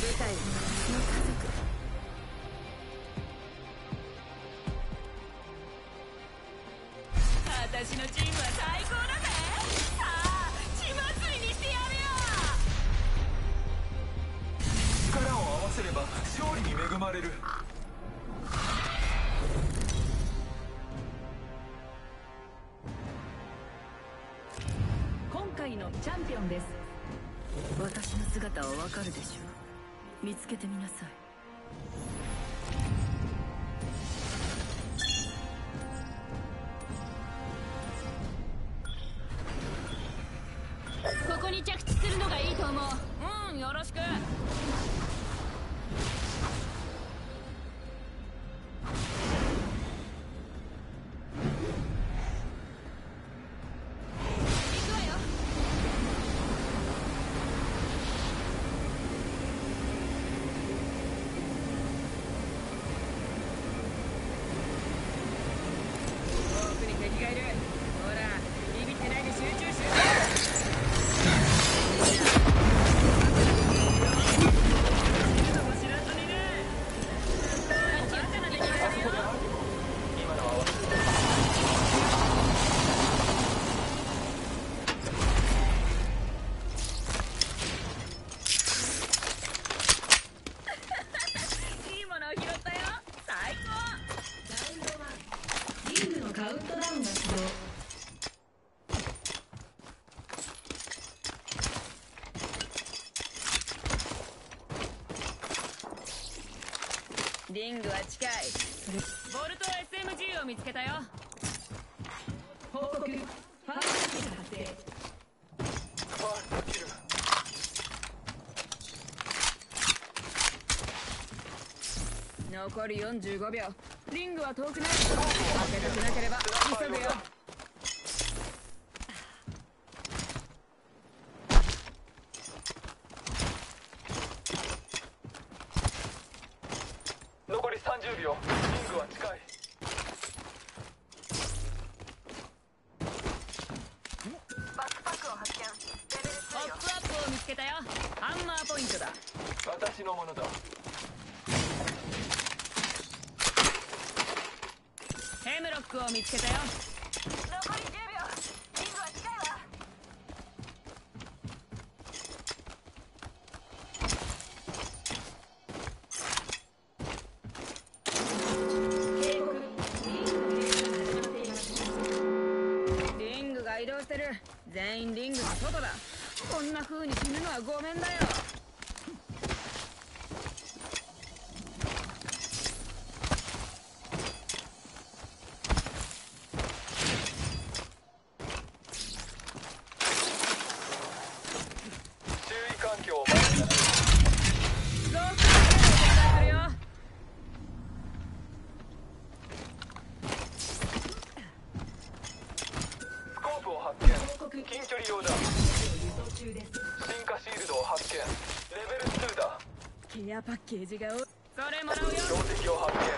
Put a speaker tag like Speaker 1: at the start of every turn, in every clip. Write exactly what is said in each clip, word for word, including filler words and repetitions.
Speaker 1: 私のチームは最高だぜ。さあ血祭りにしてやるよ。
Speaker 2: 力を合わせれば勝利に恵まれる。
Speaker 1: 今回のチャンピオンです。
Speaker 3: 私の姿はわかるでしょう。見つけてみなさい。
Speaker 1: ここに着地するのがいいと思う。うん、よろしく。リングは近い。ボルト エスエムジー を見つけたよ。
Speaker 3: 報告。ファーストキル発生。
Speaker 2: ファーストキル。
Speaker 1: 残りよんじゅうごびょう。リングは遠くない。負けたくなければ急ぐよ。
Speaker 2: 残りさんじゅうびょう。リングは近い。
Speaker 3: バックパックを発見。レベルツーよ。
Speaker 1: ポップアップを見つけたよ。ハンマーポイントだ。
Speaker 2: 私のものだ。
Speaker 1: ヘムロックを見つけたよ。
Speaker 3: 残りじゅうびょう。リングは近いわ。警告。
Speaker 1: リングが移動してる。全員リングの外だ。こんな風に死ぬのはごめんだよ。
Speaker 2: 近距離用だ。進化シールドを発見。レベルツーだ。
Speaker 1: ケアパッケージがおそれもらうよ。
Speaker 2: 標的を発見。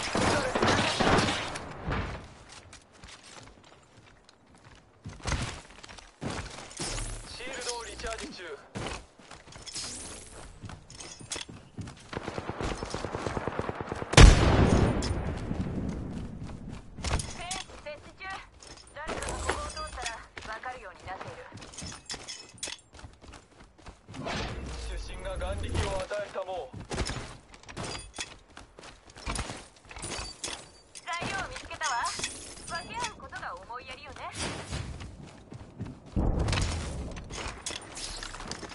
Speaker 2: シールドをリチャージ中。眼力を与えたもう。
Speaker 3: 材料を見つけたわ。分け合うことが思いやりよね。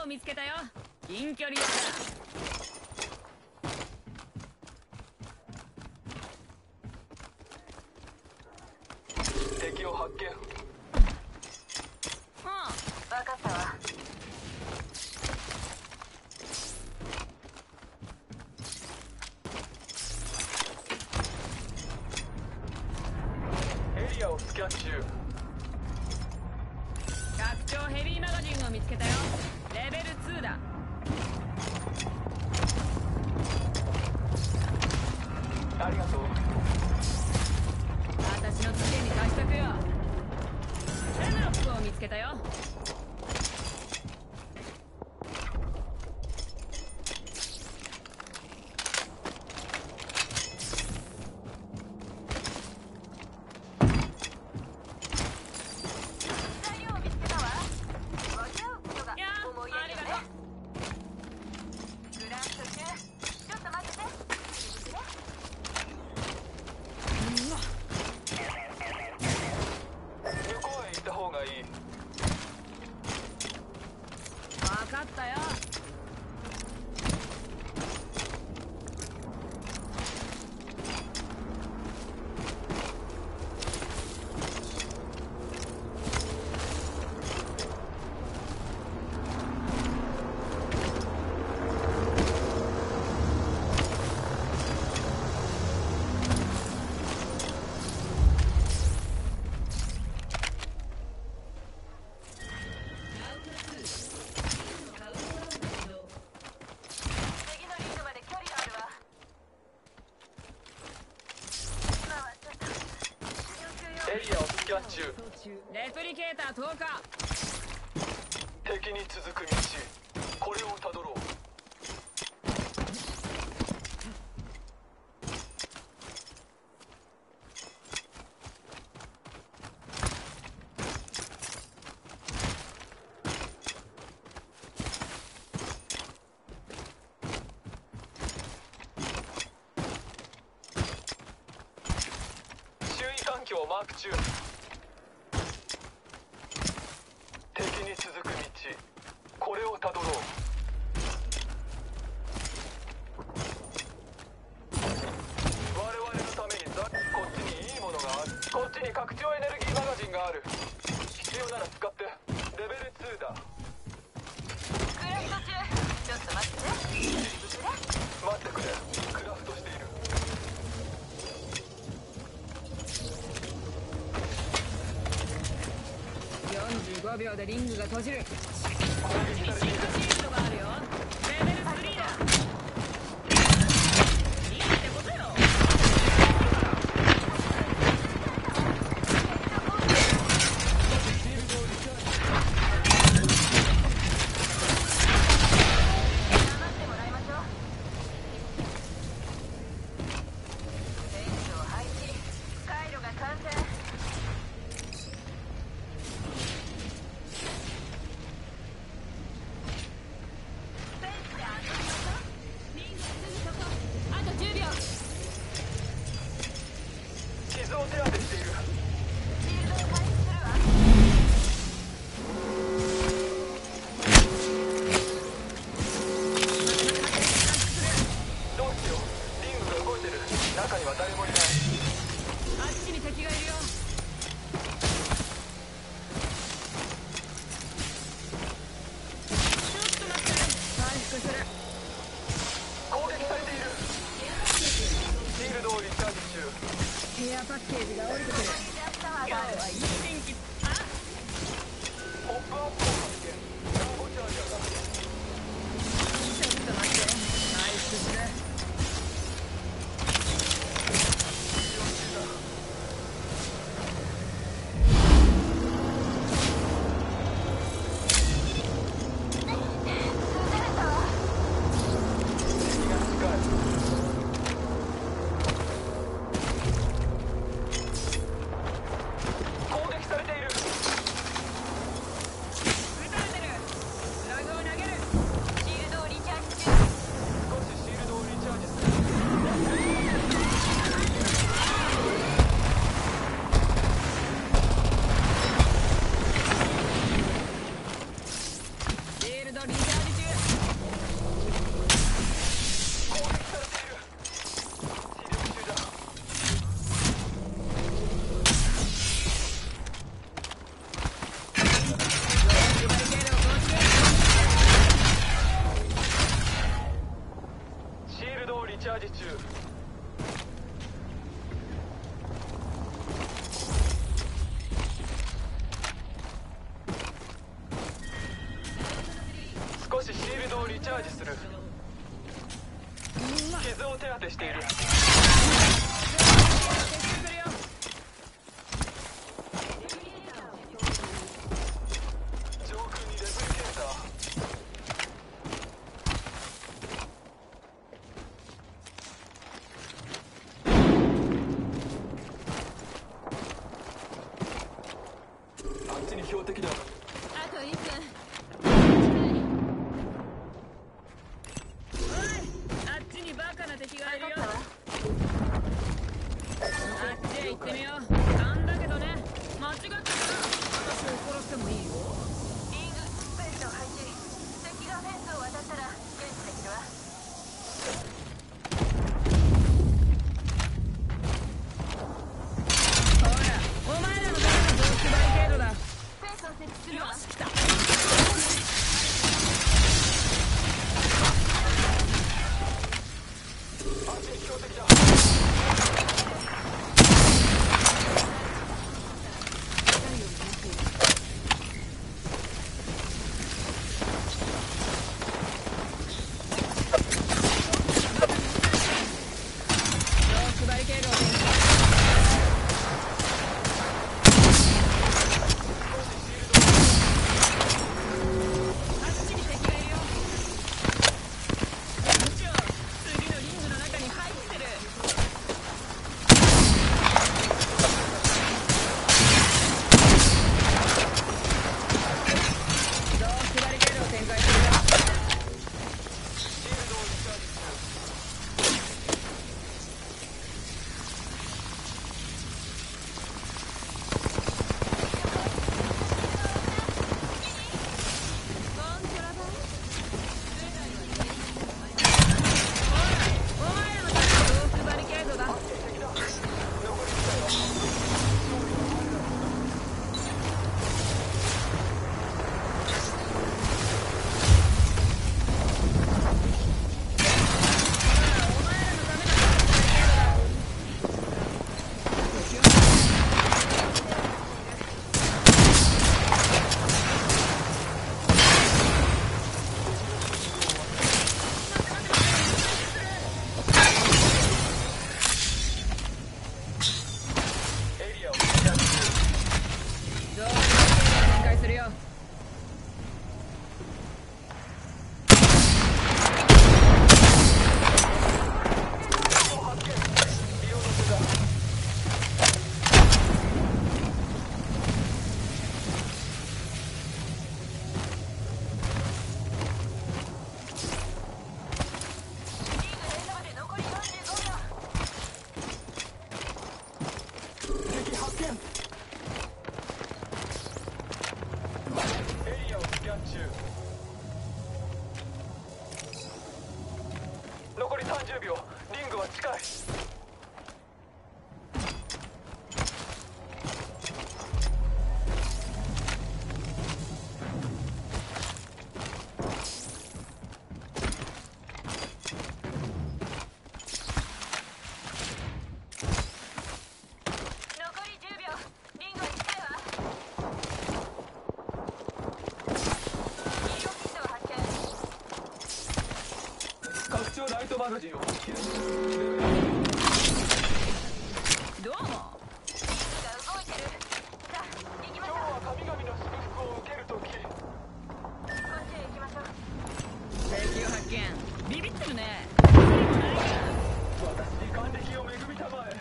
Speaker 1: 見つけたよ。近距離だ。
Speaker 2: 敵を発見。
Speaker 1: はあ、
Speaker 3: 分かったわ。
Speaker 2: エリアをスキャン中。
Speaker 1: 拡張ヘビーマガジンを見つけたよ。レベルツーだ。
Speaker 2: ありがとう。
Speaker 1: 私のつけに貸しとくよ。レムロックを見つけたよ。
Speaker 3: 材料を見つけたわ。分け合うことが
Speaker 1: いやー、
Speaker 3: 思いやりよね。
Speaker 1: ありがと
Speaker 3: グラント中、ちょっと待って。
Speaker 1: う。うわ、
Speaker 2: 向こうへ行った方がいい。
Speaker 1: 分かったよ。
Speaker 3: 次のリングまで距離があるわ。今はちょっと使用中よ。
Speaker 2: エリアをスキャン中。
Speaker 1: レプリケーター投下。
Speaker 2: 敵に続く道、これをたどろう。周囲環境をマーク中。敵に続く道、これをたどろう。我々のためにざこっちにいいものがある。こっちに拡張エネルギーマガジンがある。必要なら使って。レベルツーだ。
Speaker 3: クラフト中、ちょっと待って。
Speaker 2: 待ってくれ。クラフトしている。
Speaker 1: よんじゅうごびょうでリングが閉じる。
Speaker 2: 攻撃されている。
Speaker 1: シールドがあるよ。レベルスリーだ。いいってことよ。
Speaker 3: 黙ってもらいましょう。フェンスを配置。回路が完成。フェンスで遊びましょう。リングすぐそこ。あとじゅうびょう。
Speaker 2: 傷を手当てしている。
Speaker 3: シールドを回復するわ。
Speaker 2: どうしよう。リングが動いてる。中には誰もいない。
Speaker 1: あっちに敵がいるよ。ちょっと待って。回復する。
Speaker 2: 攻撃されている。シールドをリチャージ中。
Speaker 1: ケアパッケージが降りてくる。
Speaker 3: ジャンプタワー
Speaker 1: 今
Speaker 3: がある。
Speaker 1: 日はいい天気。あ、
Speaker 2: ポップアップを発見。ターボチャージャーだ。
Speaker 1: ちょっと待って。回復する。
Speaker 2: 使用中だ。
Speaker 3: 撃たれたわ。
Speaker 2: 敵が近い。攻撃されている。 立てしている。上空にレプリケーター。あっちに標的だ。
Speaker 3: あといっぷん。
Speaker 1: あっちにバカな敵がいるよ。あっちへ行ってみよう。なんだけどね、間違ってたら私を殺してもいいよ。
Speaker 4: リングスペースを配置。敵がフェンスを渡ったら検知できるわ。
Speaker 1: ほら、お前らのためのブロックバリケードだ。
Speaker 4: フェンスを設置するわ。
Speaker 3: よし来た。
Speaker 2: あっちに標的だ。
Speaker 1: ブロックバリケードを展開。あっちに敵がいるよ。部長、次のリングの中に入ってる。ブロックバリケードを展開するよ。
Speaker 2: シールドをリチャージする。
Speaker 3: コントラバー。
Speaker 1: お前らのためのブロックバリケードだ。
Speaker 2: 敵だ。残りいちだよ。エリアをリチャージする。
Speaker 1: ブロックバリケードを展開するよ。
Speaker 2: 発見。リオの手だ。
Speaker 4: リング閉鎖まで残りよんじゅうごびょう。
Speaker 2: 敵発見。エリアをスキャン中。残りさんじゅうびょう。リングは近い。
Speaker 4: 残りじゅうびょう。リングは近いわ。黄色キットを発見。
Speaker 2: 拡張ライトマガジンを発見。
Speaker 1: どうも。
Speaker 4: リングが動いてる。さあ行きましょう。
Speaker 2: 今日は神々の祝福を受けるとき。
Speaker 4: こっちへ行きましょう。
Speaker 1: 敵を発見。ビビってるね。
Speaker 2: 私に還暦を恵みたまえ。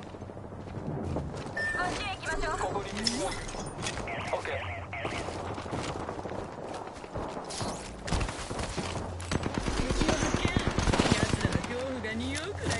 Speaker 4: こっちへ行きましょう。
Speaker 2: ここに敵がいる。オッケー。
Speaker 1: 敵を発見。奴らの恐怖が匂うくらい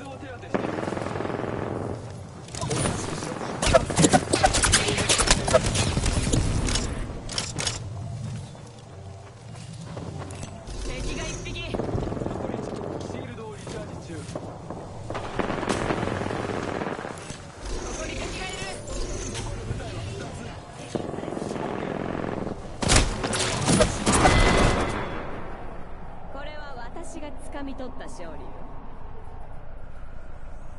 Speaker 2: を手当てしている。
Speaker 3: 敵が一匹。
Speaker 2: シールドをリチャージ中。
Speaker 3: ここに敵がいる。これは私が掴み取った勝利よ。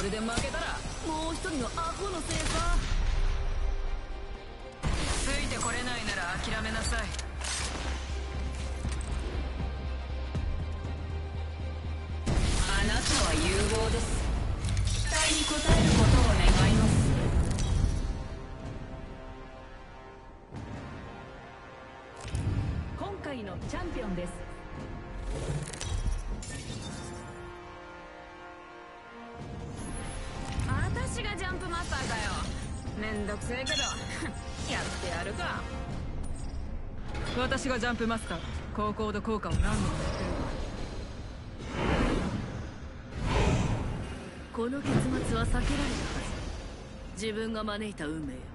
Speaker 1: れで負けたらもう一人のアホのせいさ。ついてこれないなら諦めなさい。あなたは有望です。期待に応えることを願います。今回のチャンピオンです。私がジャンプマスターかよ。めんどくせえけどやってやるか。私がジャンプマスター。高高度効果を何度もやってるわ。
Speaker 3: この結末は避けられたはず。自分が招いた運命よ。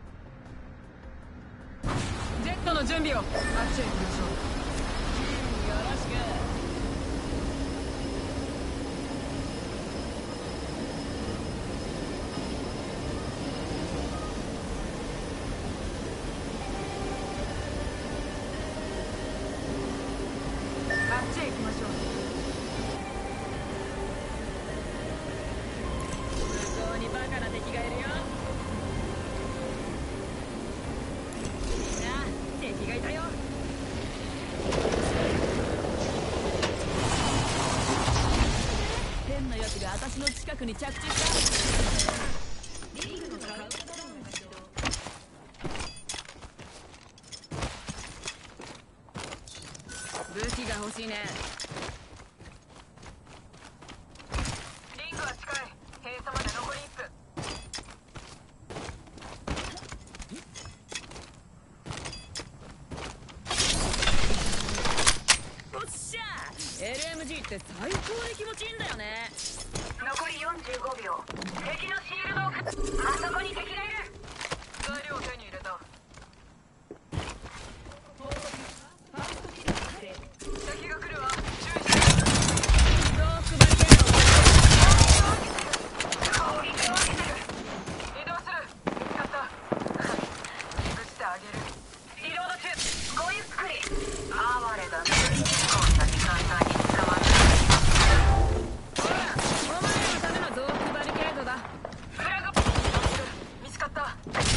Speaker 1: ジェットの準備を。あっちへ行きましょう。よろしく。あっちへ行きましょう。向こうにバカな敵がいるよ。みんな敵がいたよ。
Speaker 3: 変なやつが私の近くに着地した。リングのカウントダウンが始動。
Speaker 1: 武器が欲しいね。
Speaker 4: リングは近い。閉鎖まで残りいっぷん。
Speaker 1: おっしゃ エルエムジー って最高に気持ちいいんだよね。
Speaker 4: 残りよんじゅうごびょう。敵のシールドをかあそこに敵がいる。材料を手に入れた。敵が来るわ。注意して。
Speaker 1: ロークバリケード。
Speaker 4: 攻撃を受けてる。移動する。見つかった。ぶしてあげる。リロード中。ごゆっくり。哀れだね。こんなに簡単に捕まる。
Speaker 1: ほらお前らのためのゾークバリケードだ。
Speaker 4: フラグ見つかった。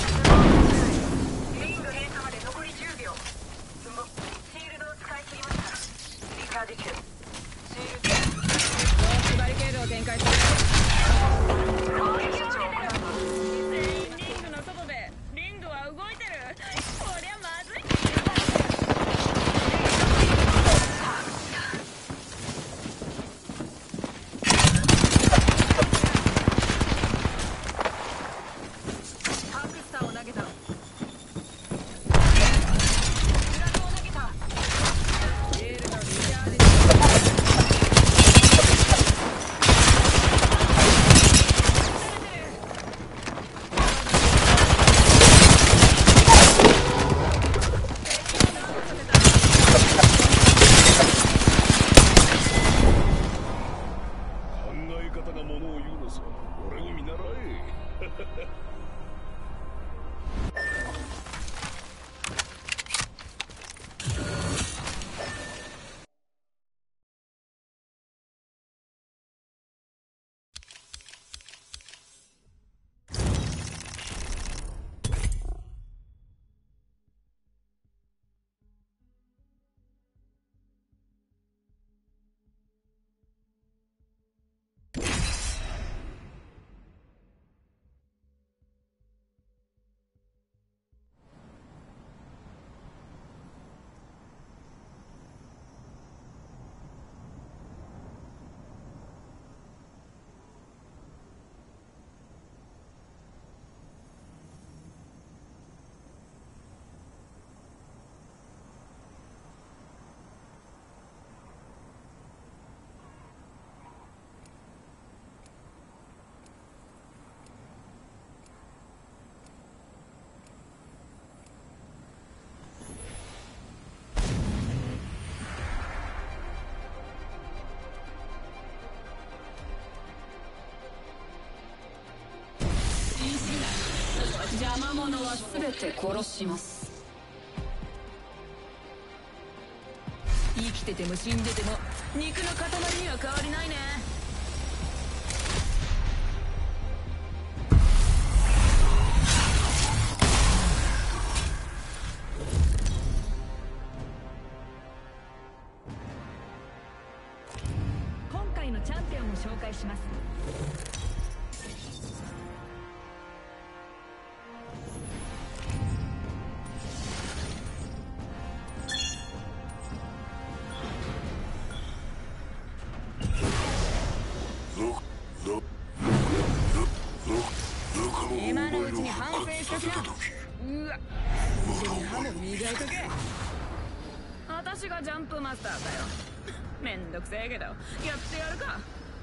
Speaker 4: リング閉鎖まで残りじゅうびょう。シールドを使い切りました。リチャージ中。シールド。
Speaker 1: ゾークバリケードを展開する。
Speaker 4: 攻撃を受けてる。
Speaker 1: 全員リングの外でリングは動いてる。こりゃまずい。ハークスターを投げた。
Speaker 4: フラグを投げた。
Speaker 1: シールドリチャージ。
Speaker 5: 考え方がものを言うのさ。俺を見習え。
Speaker 1: 邪魔者は全て殺します。生きてても死んでても肉の塊には変わりないね。
Speaker 3: 紹介します。
Speaker 1: 今のうちに反省しときな。うわ、歯も磨いとけ。私がジャンプマスターだよ。めんどくせえけどやってやるか。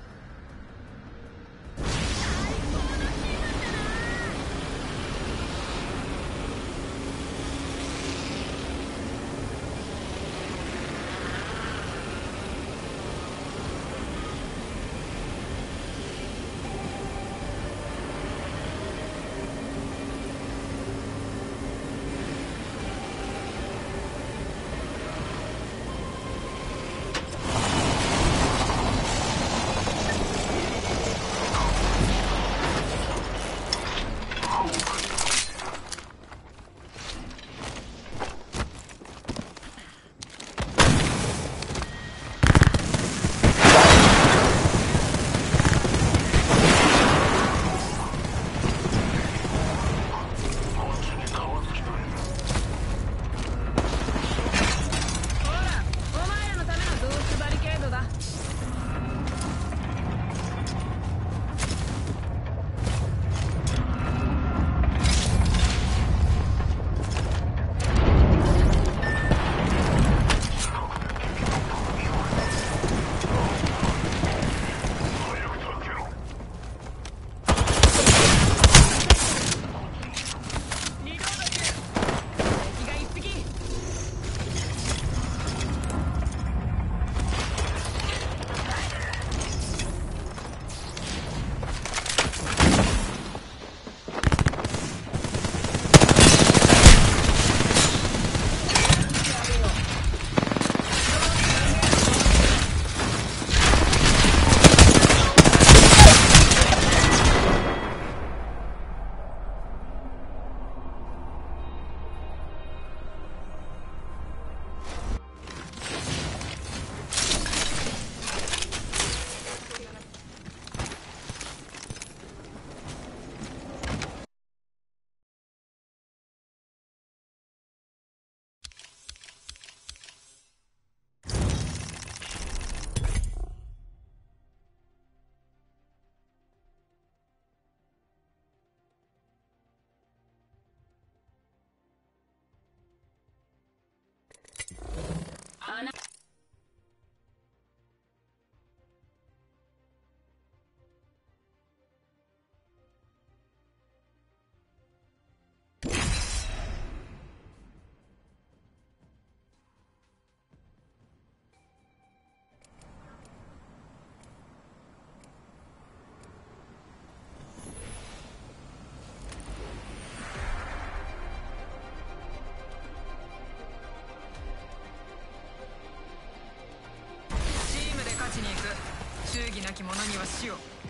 Speaker 1: 忠義なき者には死を。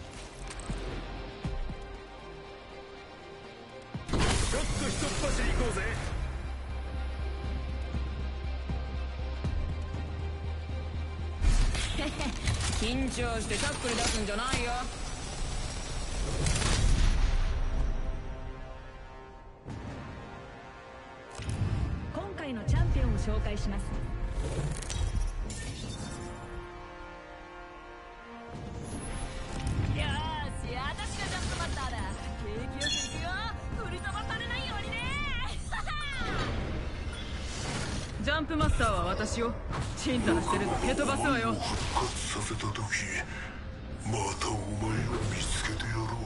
Speaker 5: ちょっとひとっ走り行こうぜ。
Speaker 1: 緊張してしゃっくり出すんじゃないよ。
Speaker 3: 今回のチャンピオンを紹介します。よーし、私がジャンプマスターだ。景気よくいくよ。振り飛ばされないようにね。
Speaker 1: ジャンプマスターは私をちんたらしてると蹴飛ばすわよ。
Speaker 6: 復活させた時またお前を見つけてやろう。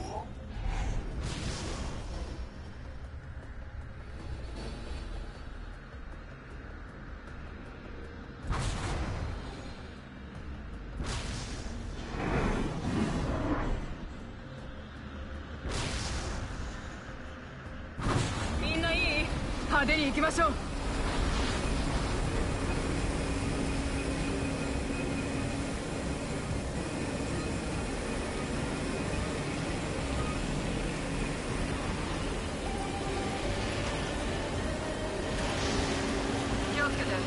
Speaker 1: みんないい？派手に行きましょう。
Speaker 4: 気をつけて。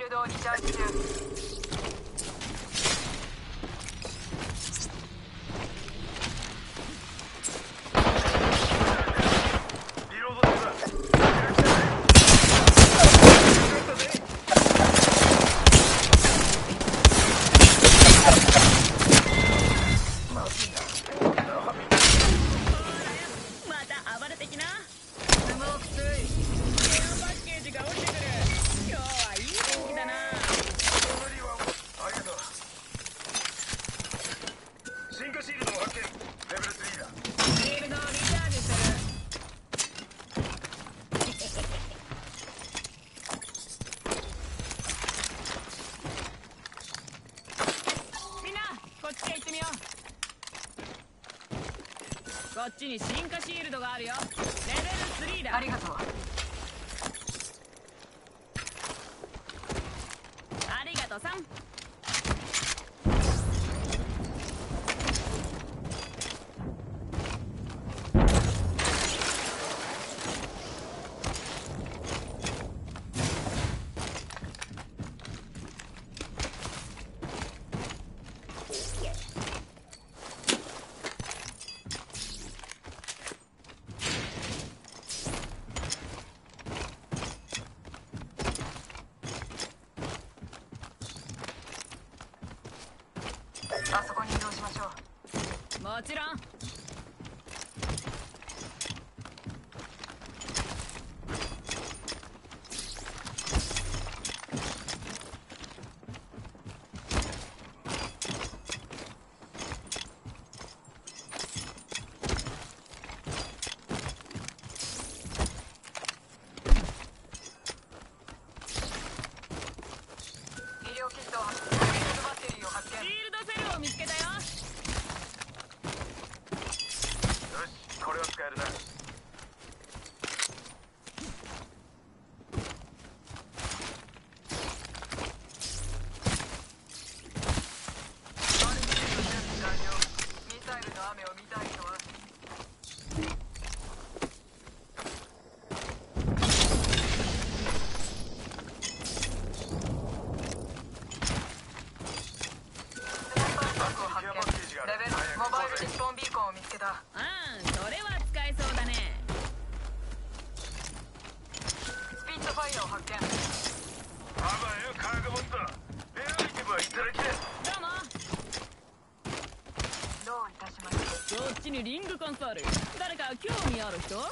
Speaker 4: ルドをリチャージ中。
Speaker 5: リロード中だ。
Speaker 1: また暴れてきな。
Speaker 4: スモークスイ
Speaker 1: ケアパッケージが降りてくる。今日はいい天気だな。
Speaker 5: ありがとう。進化シールドを発見。レベルスリーだ。
Speaker 1: シールドをリチャージする。みんなこっちへ行ってみよう。こっちに進化シールドがあるよ。レベルスリーだ。
Speaker 4: ありがとう。
Speaker 1: ありがとうさん。
Speaker 4: あそこに移動しましょう。
Speaker 1: もちろん。
Speaker 4: 医療キットを発見。バッテリーを発見。
Speaker 1: シールドセルを見つけたよ。
Speaker 5: よし、これは使えるな。
Speaker 4: ミサイルの雨を見たい人はスナイパーバッグを発見。レベルモバイルリスポンビーコンを見つけた。
Speaker 1: うん、それは使えそうだね。
Speaker 4: スピットファイアを発見。
Speaker 5: あばよ、カーゴボット。レアアイテムはいただきです。
Speaker 1: どうも。
Speaker 4: どういたしまして。
Speaker 1: こっちにリングコンソール。誰か興味ある人？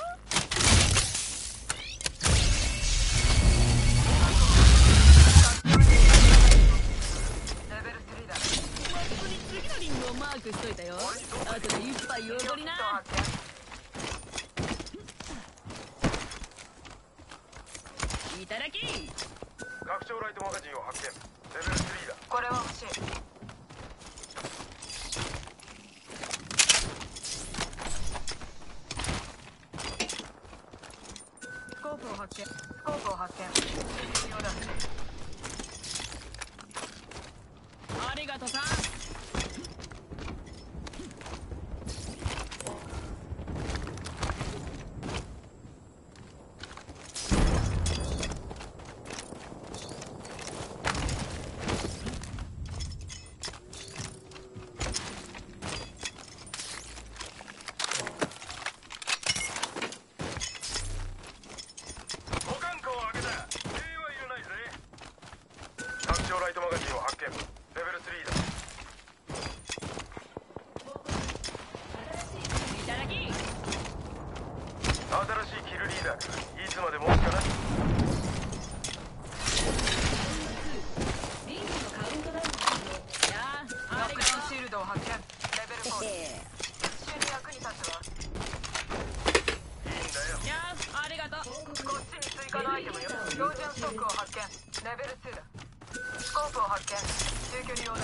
Speaker 4: レベルスリーだ。
Speaker 1: マップに次のリングをマークしといたよ。後でいっぱい
Speaker 4: 医療キットを
Speaker 1: おごりな。
Speaker 4: 発見。
Speaker 1: いただき。
Speaker 5: 拡張ライトマガジンを発見。レベルスリーだ。
Speaker 4: これは欲しい。スコープを発見。スコープを発見。必要だ。
Speaker 1: ありがとさん。
Speaker 5: 保管庫を開けた。礼はいらないぜ。拡張ライトマガジンを発見。レベルスリーだ。
Speaker 1: いただき。
Speaker 5: 新しいキルリーダーか。いつまで持つかな。
Speaker 1: いやあ、
Speaker 4: ノック
Speaker 1: ありがと
Speaker 4: ダウンシールドを発見。レベルフォー。一瞬に役に立つわ。
Speaker 5: いいんだよ。
Speaker 1: う。いやあ、ありがとう。
Speaker 4: こっちに追加のアイテムよ。標準ストックを発見。レベルツーだ。スコープを発見。中距離用だ。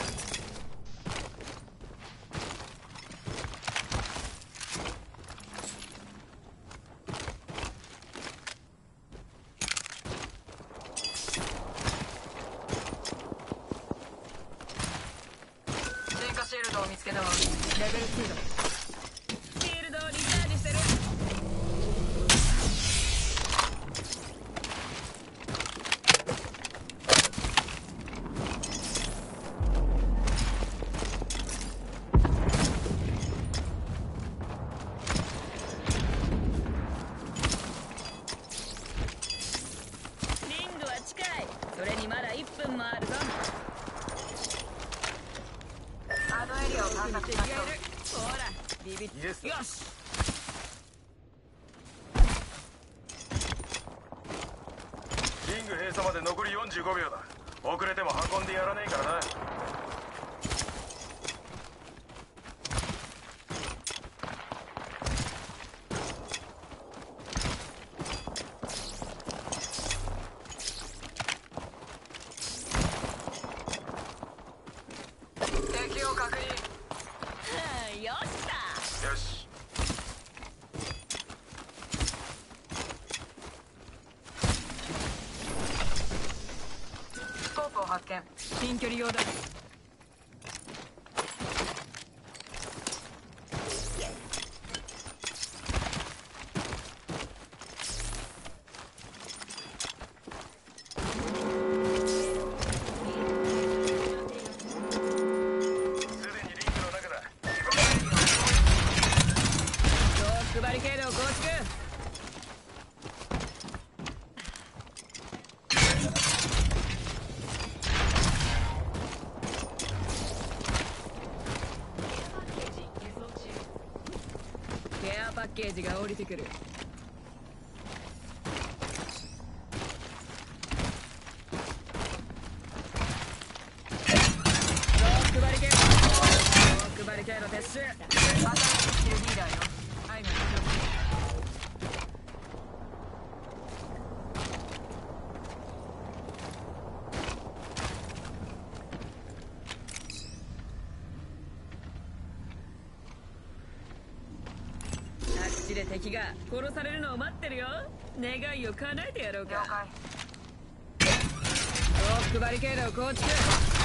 Speaker 4: 追加シールドを見つけたわ。レベルツーだ。
Speaker 1: シールドをリチャージしてる。 にまだいっぷんもあるぞ。
Speaker 4: アドエリアを探索しましょう。
Speaker 1: ほらビビッ。
Speaker 5: イエス
Speaker 1: よし。
Speaker 5: リング閉鎖まで残りよんじゅうごびょうだ。遅れても運んでやらねえからな。
Speaker 4: 敵を確認。
Speaker 1: よっしゃ。
Speaker 5: よし。
Speaker 4: スコープを発見。
Speaker 1: 近距離用だ。バリケードを構築。ケアパッケージが降りてくる。ロックバリケード、ロックバリケード撤収。
Speaker 4: 新しいキルリーダーよ。愛の必要。
Speaker 1: あっちで敵が殺されるのを待ってるよ。願いを叶えてやろう
Speaker 4: 了
Speaker 1: か。
Speaker 4: 解。
Speaker 1: ロックバリケードを構築。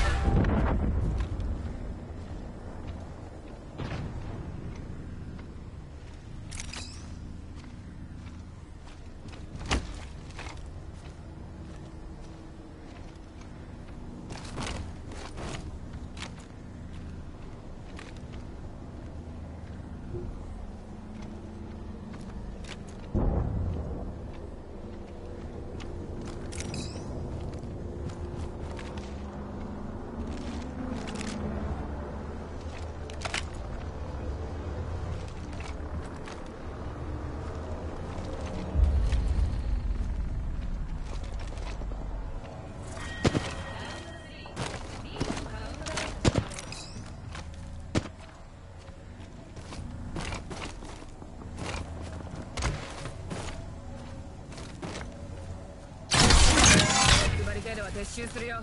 Speaker 1: 撤収するよ。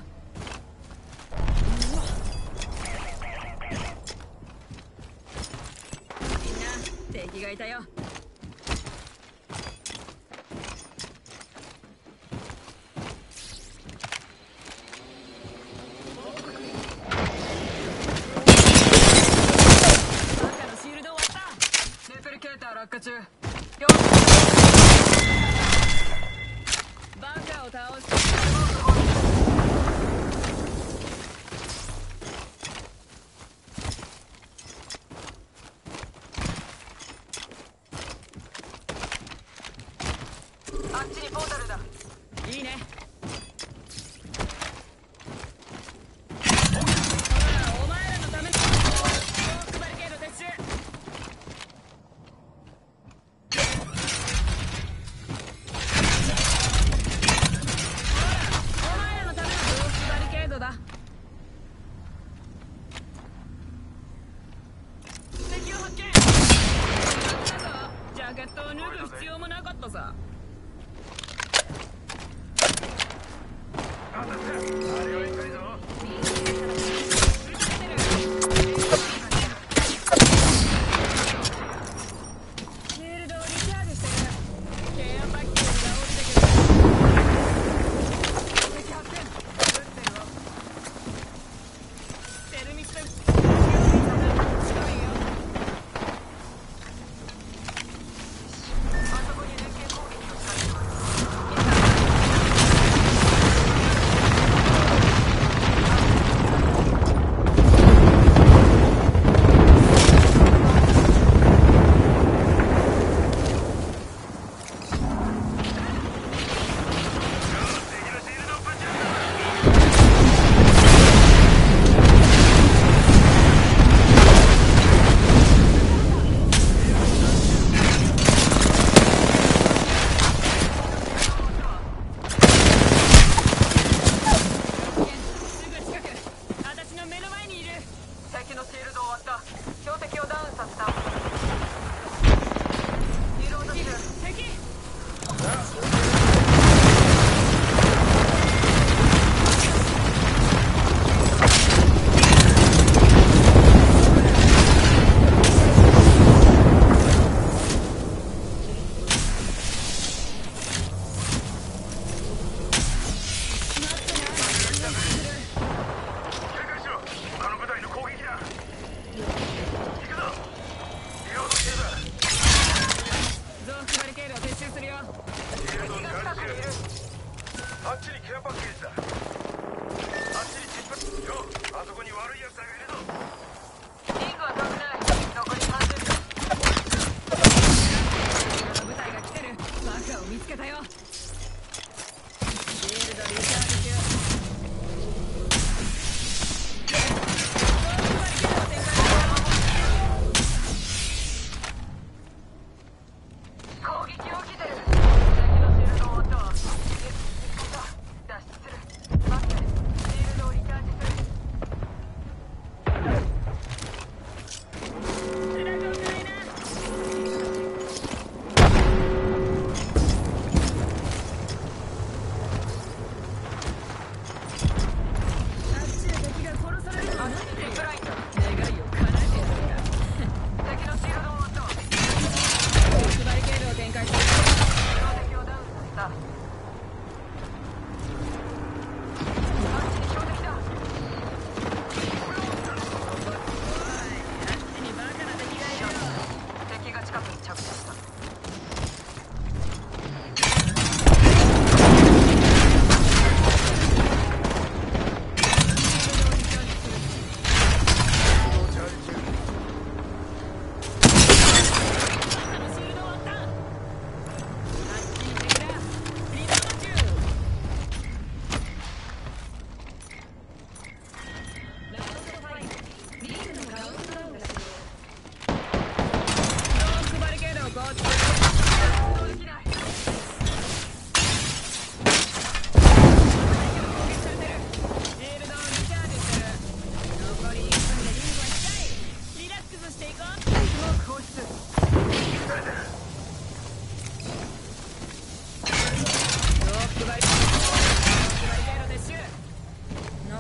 Speaker 1: みんな敵がいたよ。バカのシールド終わった。
Speaker 4: レプリケーター落下中。よ
Speaker 1: バカを倒して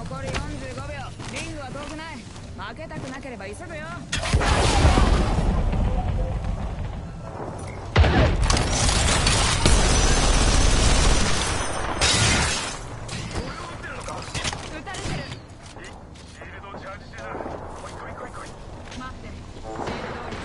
Speaker 1: 残りよんじゅうごびょう。リングは遠くない。負けたくなければ急ぐよ。撃たれてる。
Speaker 5: シールドをチャージ中だ。来い来い来い来い。
Speaker 1: 待って、シールドをリチャージする。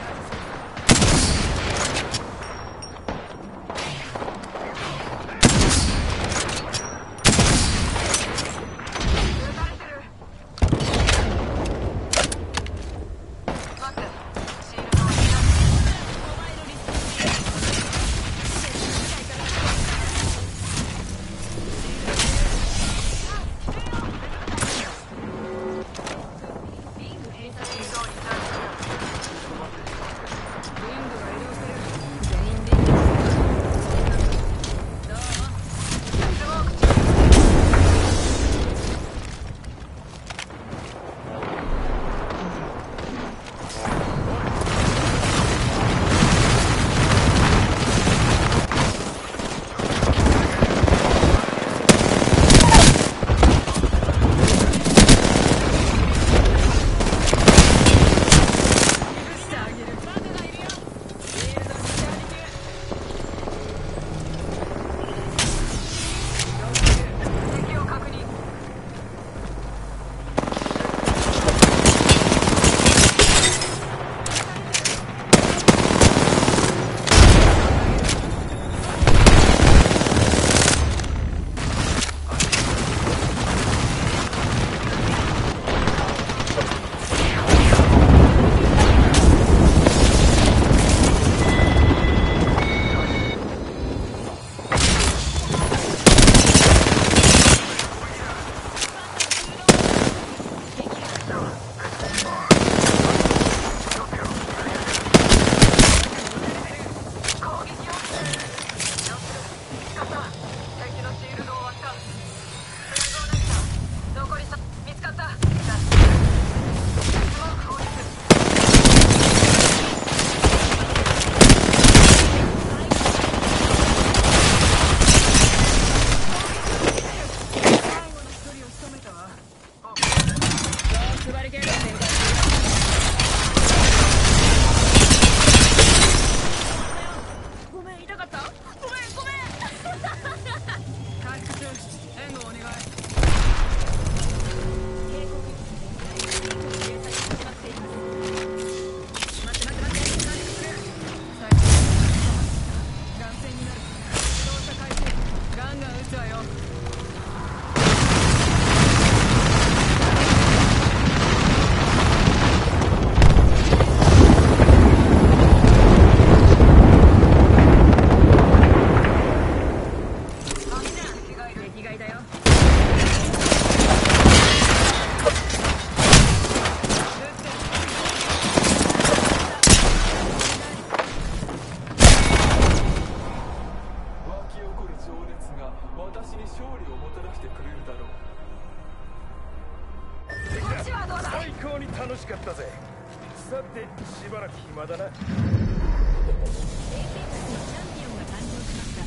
Speaker 5: 楽しかったぜ。さてしばらく暇だな。
Speaker 3: 衛星たちのチャンピオンが誕生しました。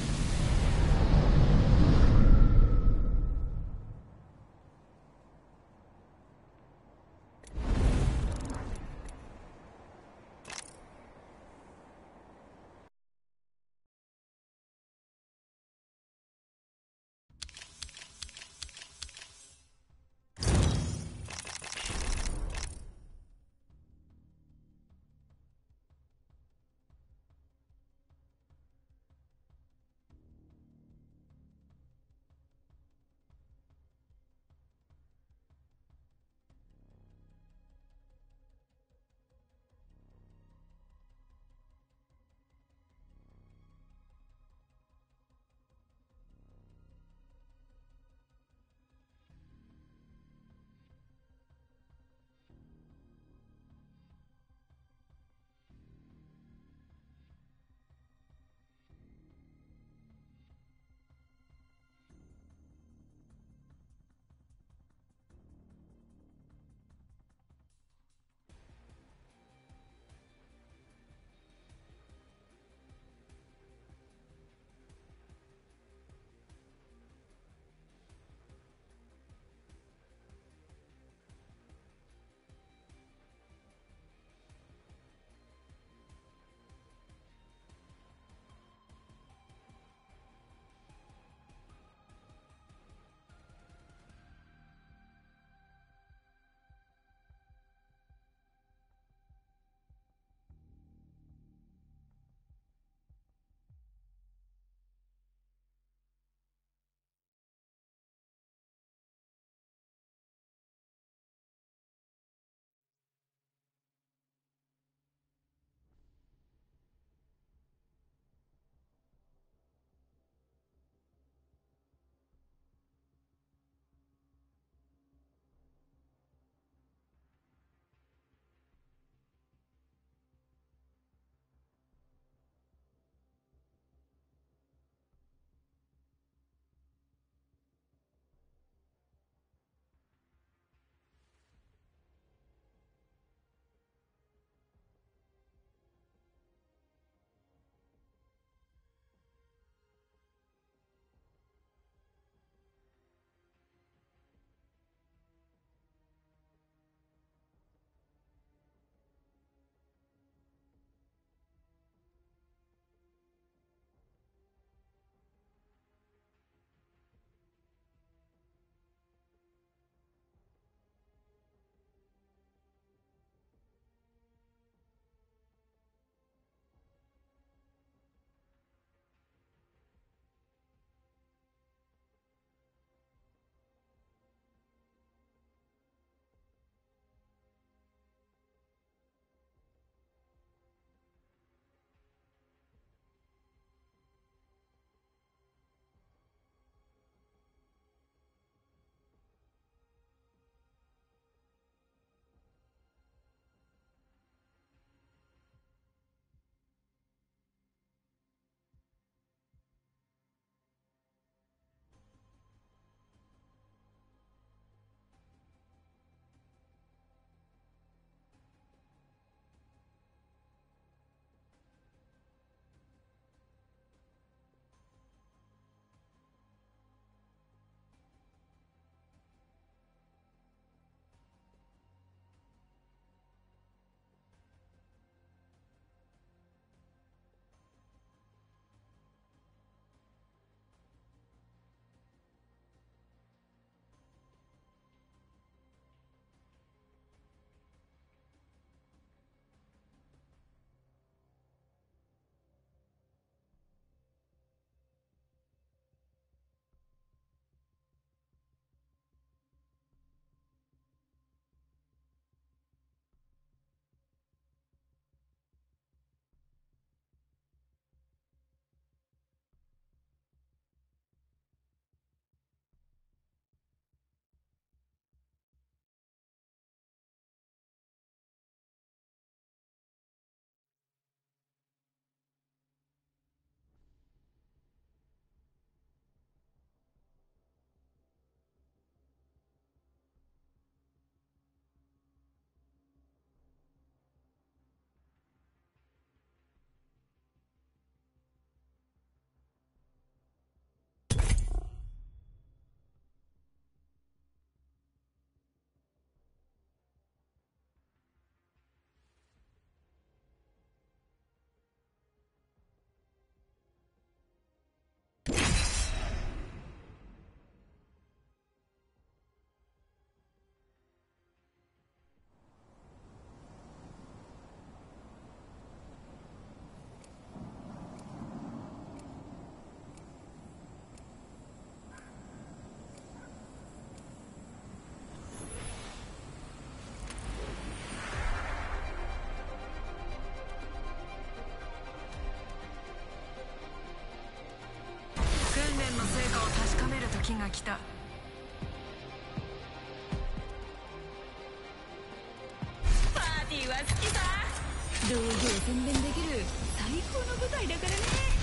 Speaker 1: ーは好きさ。道具を宣伝できる最高の舞台だからね。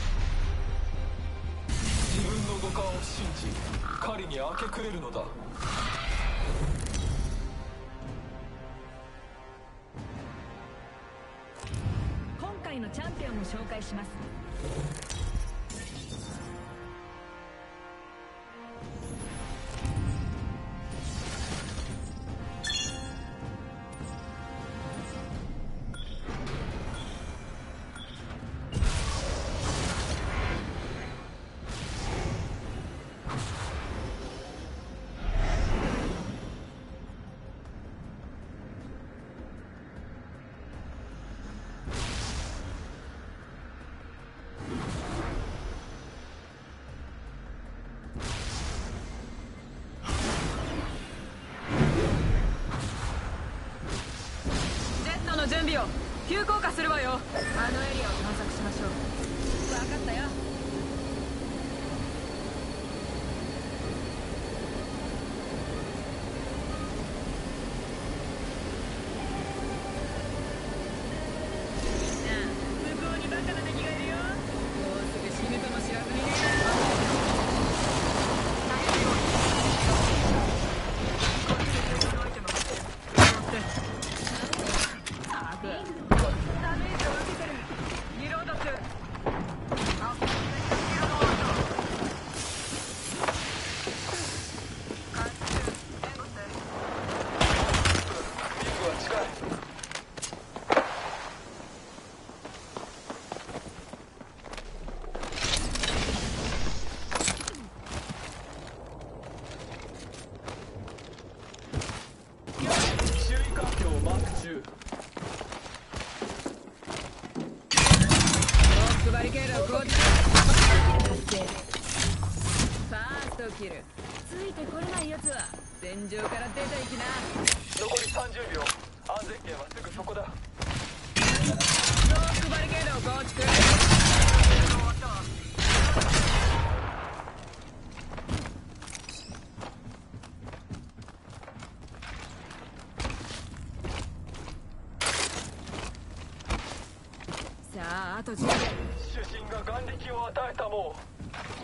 Speaker 2: 自分の五感を信じ狩りに明け暮れるのだ。
Speaker 1: 今回のチャンピオンを紹介します。 準備を急降下するわよ。あのエリアを探索しましょう。分かったよ。みんな向こうにバカな敵がいるよ。もうすぐ死ぬとも知らずにね。バリケードを攻撃。発生。ファーストキル。ついてこれないやつは戦場から出ていきな。
Speaker 2: 残りさんじゅうびょう。安全圏はすぐそこだ。
Speaker 1: ロックバリケードを構築。さあ、あとじゅうびょう。
Speaker 2: 主人が眼力を与えたもう。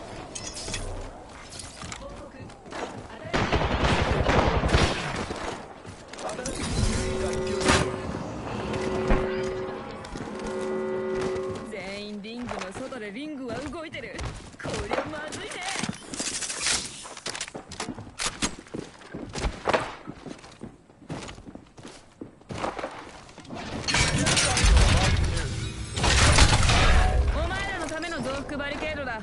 Speaker 1: 全員リングの外でリングは動いてる。こりゃまずいね。お前らのための増幅バリケードだ。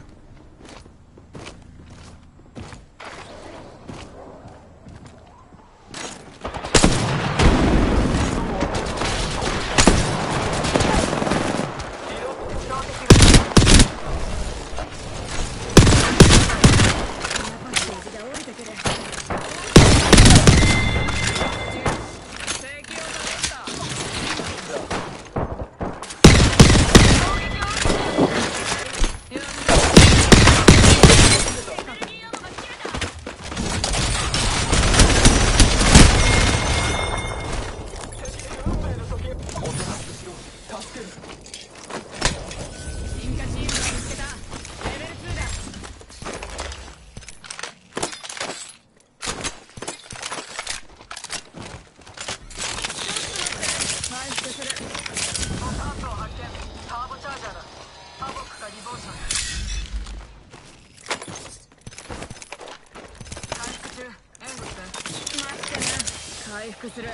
Speaker 1: 回復する。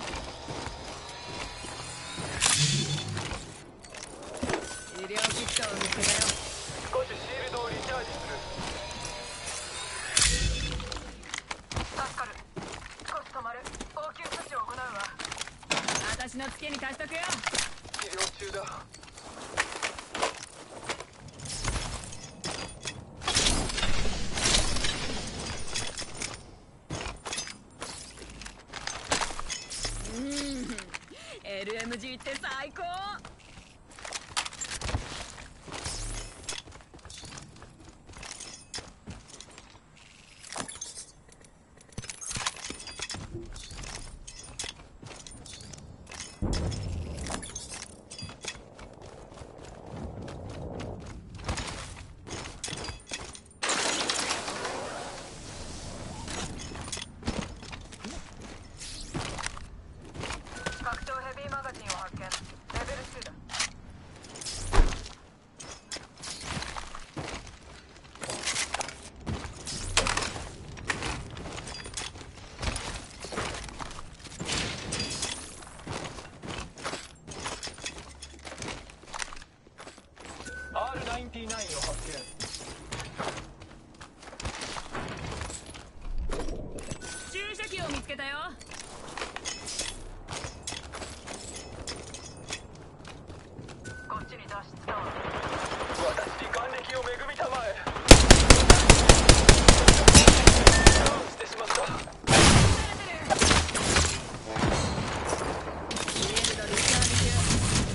Speaker 1: 医療キットを見つけたよ。
Speaker 2: 少しシールドをリチャージする。
Speaker 4: 助かる。少し止まる。応急処置を行うわ。
Speaker 1: 私のツケに貸しとくよ。
Speaker 2: 治療中だ。
Speaker 1: エルエムジー って最高。
Speaker 2: you
Speaker 1: けたよ。
Speaker 4: こっちに脱出だ。
Speaker 2: 私に眼力を恵みたまえ。ダウンしてしまった。
Speaker 1: シールドリチャージ中。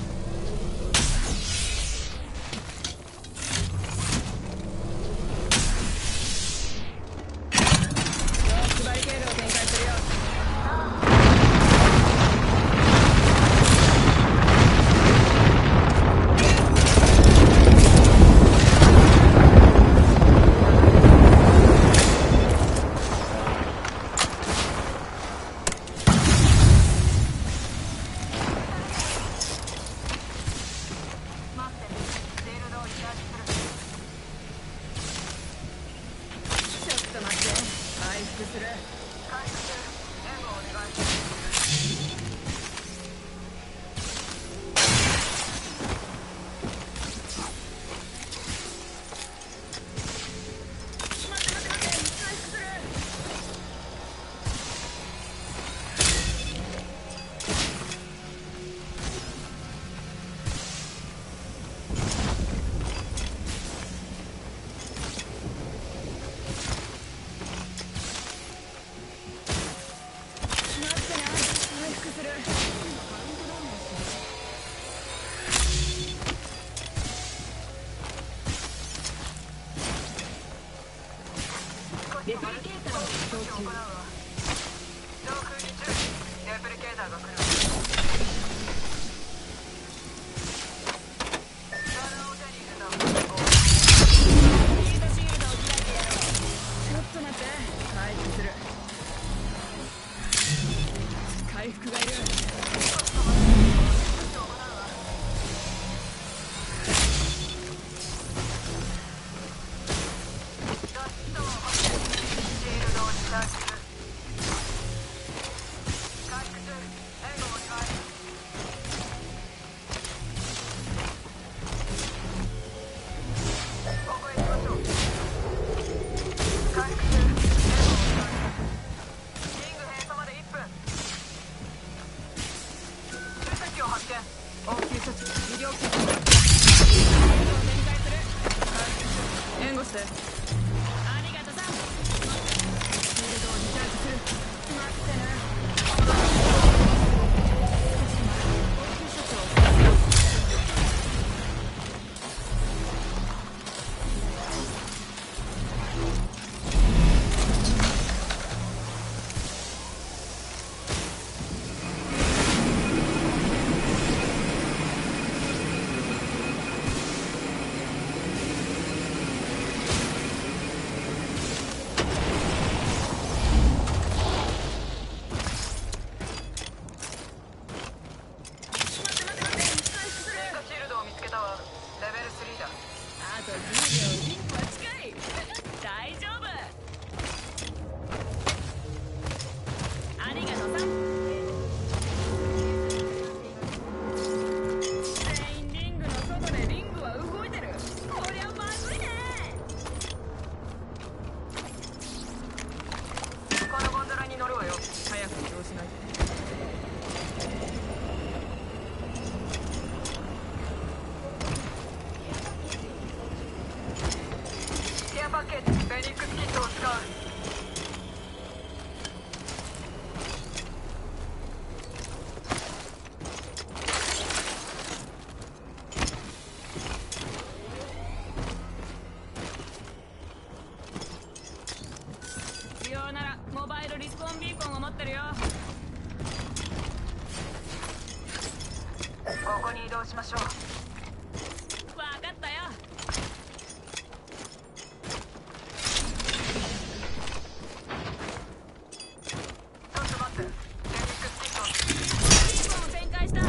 Speaker 1: ロックバリケードを展開するよ。
Speaker 4: 待って、シールドをリチャージする。
Speaker 1: ちょっと待って。回復する。
Speaker 4: 回復中。援護お願いします。
Speaker 1: 待って待って待って。回復する。待ってな。回復する。
Speaker 4: レプリケーターを起動中。上空に注意。レプリケーターが来る。ガラを手に入れた。
Speaker 1: ヒートシールドを開いてやろう。ちょっと待って。回復する。回復がいる。
Speaker 4: 脱出を待って。シールドをリチャージする。回復中。援護お願い。ここへ行きましょう。回復中。援護お願い。リング閉鎖までいっぷん。注射器を発見。応急処置。医療機器。
Speaker 1: 展開する。援護して。ありがとさん。シールドをリチャージする。待ってな。応急処置を。
Speaker 4: パッケージ、フェニックスキットを使う。
Speaker 1: 必要ならモバイルリスポーンビーコンを持ってるよ。
Speaker 4: ここに移動しましょう。
Speaker 1: わかったよ。
Speaker 4: ちょっと待って、フェニックスキット。
Speaker 1: ビーコンを展開した。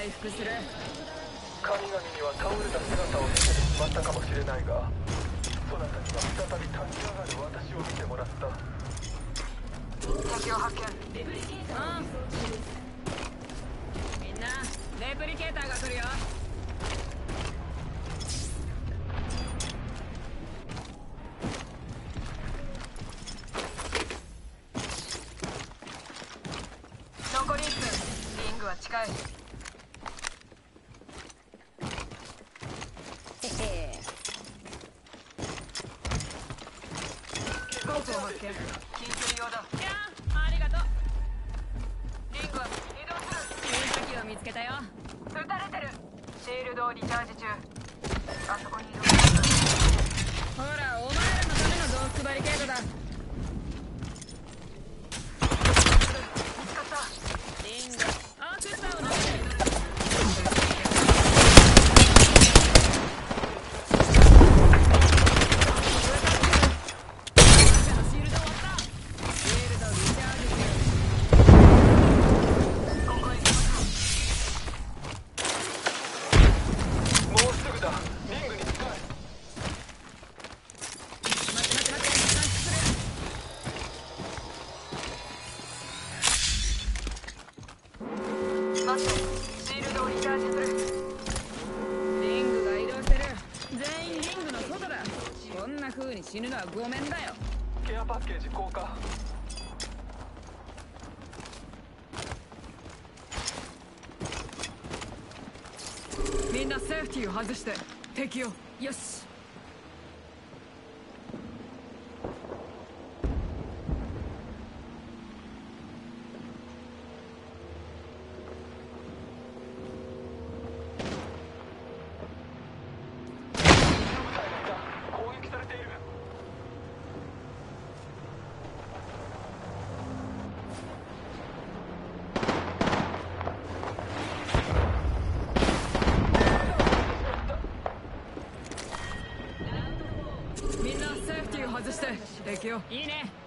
Speaker 1: 回復する。
Speaker 2: 神々には倒れた姿を見せてしまったかもしれないが、そなたには再び立ち上がる私を見てもらった。
Speaker 4: 敵を発見。
Speaker 1: うん。みんなレプリケーターが来るよ。
Speaker 4: 残りいっぷん。リングは近い。
Speaker 1: へへ。
Speaker 4: コースを発見。緊急用だ。
Speaker 1: いやーありがとう。
Speaker 4: リングは移動する。
Speaker 1: 注射器を見つけたよ。
Speaker 4: 撃たれてる。シールドをリチャージ中。あそこに移動する。
Speaker 1: ほらお前らのためのドースバリケードだ。
Speaker 4: 見つかった。
Speaker 1: リングアークスターを投げる。シールド終わった。シールドリチャージ中。
Speaker 4: ここへ行きましょ
Speaker 2: もうすぐだ。リングに近い。
Speaker 1: 待って待って待って。探知する。
Speaker 4: う。待って。シールドをリチャージする。
Speaker 1: リングが移動してる。全員リングの外だ。こんな風に死ぬのはごめんだよ。
Speaker 2: ケアパッケージ降下。
Speaker 1: みんなセーフティーを外して敵を。よし。
Speaker 2: 攻撃されている。
Speaker 1: みんなセーフティーを外して敵を。いいね。